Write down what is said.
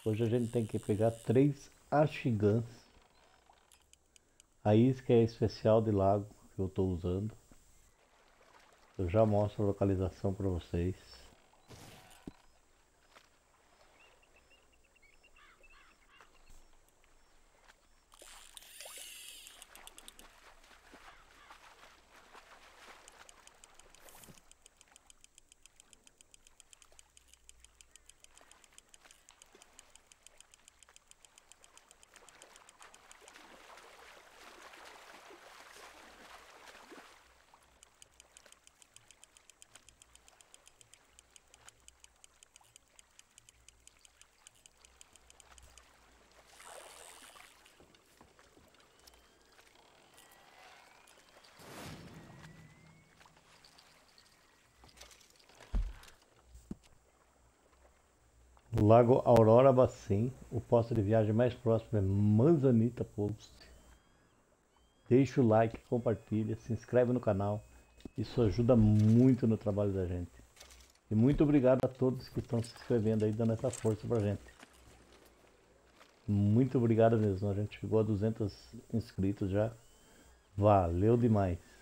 Hoje a gente tem que pegar 3 Archigans. A isca é especial de lago que eu estou usando. Eu já mostro a localização para vocês. Lago Aurora Bacin, o posto de viagem mais próximo é Manzanita Post. Deixa o like, compartilha, se inscreve no canal. Isso ajuda muito no trabalho da gente. E muito obrigado a todos que estão se inscrevendo aí, dando essa força pra gente. Muito obrigado mesmo, a gente chegou a 200 inscritos já. Valeu demais.